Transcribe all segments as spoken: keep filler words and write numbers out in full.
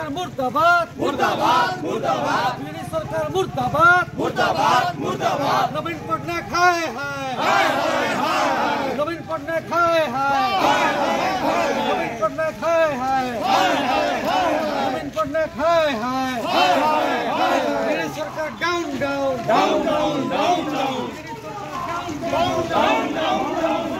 सरकार मुर्दाबाद मुर्दाबाद मुर्दाबाद बीजेडी सरकार मुर्दाबाद मुर्दाबाद मुर्दाबाद नवीन पटनायक हाय हाय नवीन पटनायक हाय हाय नवीन पटनायक हाय हाय नवीन पटनायक हाय हाय बीजेडी सरकार down down down down down down down down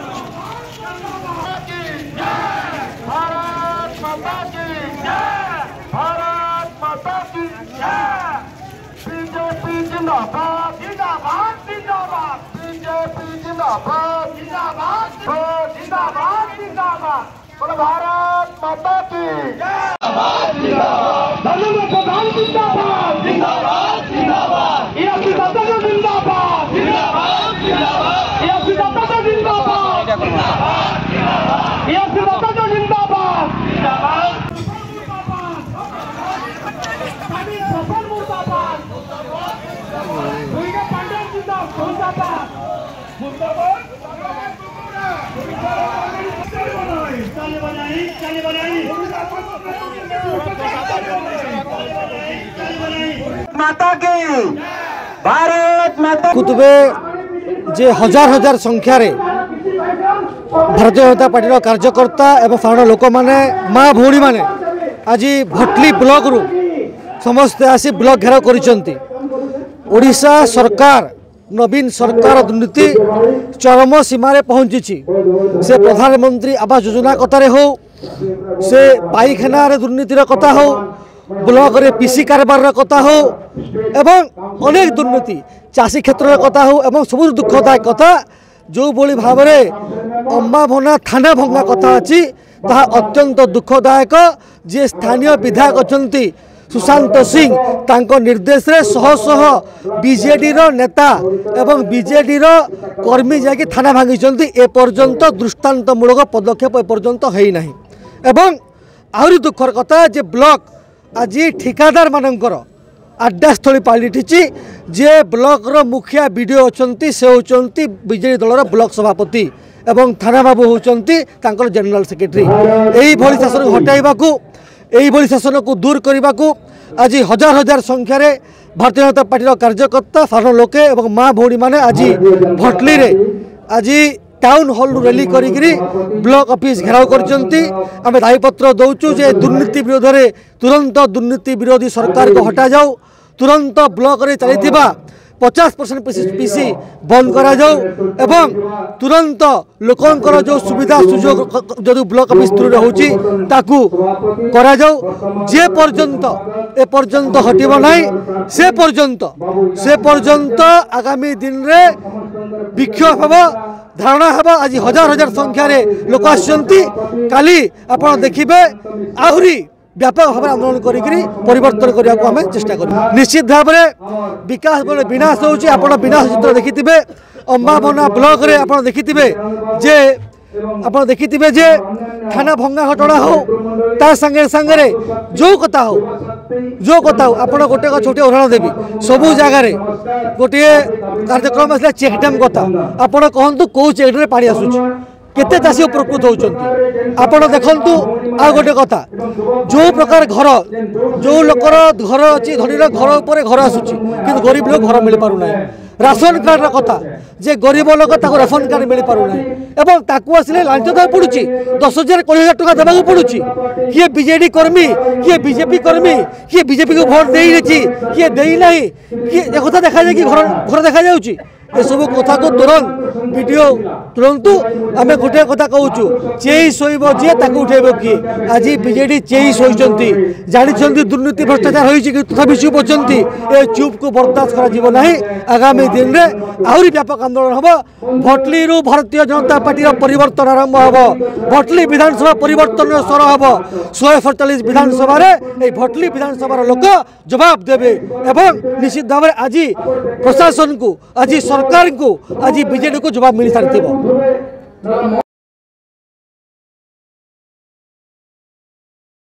Bharat माता की जय, भारत माता की जय। बीजेपी जिंदाबाद जिंदाबाद जिंदाबाद बीजेपी जिंदाबाद जिंदाबाद जिंदाबाद जिंदाबाद बोलो भारत माता की जय, धर्मेंद्र प्रधान जिंदाबाद जिंदाबाद जिंदाबाद ये अपनी माता का जिंदाबाद जिंदाबाद जिंदाबाद ये अपनी माता का जिंदाबाद ये अपनी माता का जिंदाबाद जिंदाबाद मुर्दाबाद पंडित जिंदाबाद मुर्दाबाद ताली बजाई ताली बजाई माता की भारत माता कुतुबे जे हजार हजार संख्या रे भारतीय जनता पार्टी कार्यकर्ता एवं साधारण लोक मैंने माँ भौणी मैंने आज भटली ब्लॉक रु समस्ते आसी ब्लॉक घेराव करिसेंती सरकार नवीन सरकार दुर्नीति चरम सीमार पहुंची से प्रधानमंत्री आवास योजना कतार हो से पाइखाना दुर्नीतिर कथा हो ब्लॉक रे पीसी कारबार कथा हो एवं अनेक दुर्नीति चाषी क्षेत्र कथा हो एवं सब दुखदायक कथा जो बोली भाव में अम्बा भना थाना भंगा कथा अच्छी ता अत्यंत दुखदायक जे स्थानीय विधायक अच्छा सुशांत सिंह तांको निर्देश रे शह शह बीजेडी रो नेता एवं बीजेडी रो कर्मी जाकि थाना भांगी ए पर्यंत दृष्टांतमूलक पदक्षेप ए पर्यंत है नहीं एवं आहरी दुखर कथा जे ब्लॉक आज ठिकादार मानकर आड्डास्थली पलटि जे ब्लॉक रो मुखिया बीडीओ अच्छा से होती बीजेडी दलर ब्लॉक सभापति एवं थाना बाबू होती जनरल सेक्रेटरी यही भली शासन हटाइबा यही शासन को दूर करने को आज हजार हजार संख्यार भारतीय जनता पार्टी कार्यकर्ता साधारण लोके एवं माँ भौणी मैंने आज भटली रे आज टाउन हॉल रैली करी ब्लॉक ऑफिस घेराव कर दायीपत्र दौचु जे दुर्नीति विरोध में तुरंत दुर्नीति विरोधी सरकार को हटा जाऊ तुरंत ब्लॉक रे चली पचास परसेंट पीसी बंद करा जाऊ एवं तुरंत लोकंकर जो सुविधा सुजोग जो ब्लॉक ऑफिस थ्रू होची ताकू करा जाऊ जे पर्यंत ए पर्यंत हटिबो नाही से पर्यंत से पर्यंत आगामी दिन रे विक्षोभ हबो धारणा हबो आज हजार हजार संख्यार लोक आसछंती काली आपण देखिबे आहुरी व्यापक भाव आंदोलन करी परिवर्तन करने को आम चेष्टा कर निश्चित भाव में विकास बोले विनाश होची आपण विनाश चित्र देखिथिबे अम्बाभना ब्लॉक रे आपण देखिथिबे जे आपण देखिथिबे जे थाना भंगा घटना हो ता संगे संगे जो कथा हो जो कथा हो आपण गोटे छोटे उदाहरण देवी सबू जगार गोटे कार्यक्रम आसला चेकडैम कथा आपण कहतु कौ चेकडे पानी आसुची केते चाषी उपकृत होचंती आपण देखंतु आ गोटे कथा जो प्रकार घर जो लोकर घर अच्छी धनीर घर उपर घर आसुची किंतु गरीब लोक घर मिल पारु नाही राशन कार्ड कथा जे गरीब लोक ताको राशन कार्ड मिल पारु नाही एवं ताकू आसिले लांच देबा पड़ुची दस हजार कोड़े हजार टका देबा पड़ुची किए बीजेडी कर्मी किए बीजेपी कर्मी किए बीजेपी को भोट देई रही किए देई नाही किए कथा देखा जाए कि घर घर देखा जाउची ए सब कथा को तुरंत वीडियो तुरंत आम गोटे कथा कहूँ चेई शोब जी ताकू उठेब किए आज बीजेडी चेई शोचती जानते दुर्नीति भ्रष्टाचार हो तथा चुप अच्छी ए चुप को बर्दाश्त करा आगामी दिन में आहरी व्यापक आंदोलन हम भटली भारतीय जनता पार्टी परिवर्तन आरंभ हम भटली विधानसभा परिवर्तन स्वर हम शहे सड़चाश विधानसभा भटली विधानसभा लोक जवाब देवे एवं निश्चित भाव में आज प्रशासन को आज सरकार को आज बीजेडी को जवाब मिल सारी।